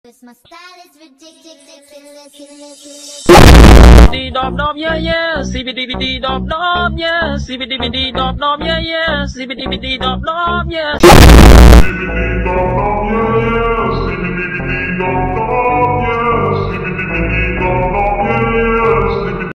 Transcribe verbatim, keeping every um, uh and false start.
Cause my style is ridiculous. Dee dop dop yeah yeah, C B D B D dop dop yeah, C B D B D dop dop yeah yeah, C B D B D dop dop yeah. C B D B D dop dop yeah yeah, C B D B D dop dop.